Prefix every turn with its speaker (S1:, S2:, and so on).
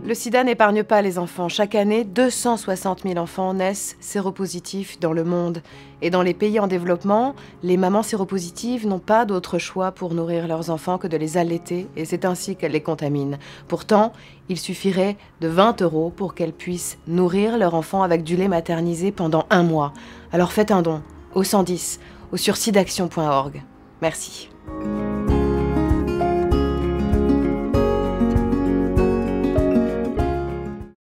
S1: Le sida n'épargne pas les enfants. Chaque année, 260 000 enfants naissent séropositifs dans le monde. Et dans les pays en développement, les mamans séropositives n'ont pas d'autre choix pour nourrir leurs enfants que de les allaiter, et c'est ainsi qu'elles les contaminent. Pourtant, il suffirait de 20 € pour qu'elles puissent nourrir leur enfant avec du lait maternisé pendant 1 mois. Alors faites un don au 110 ou sur sidaction.org. Merci.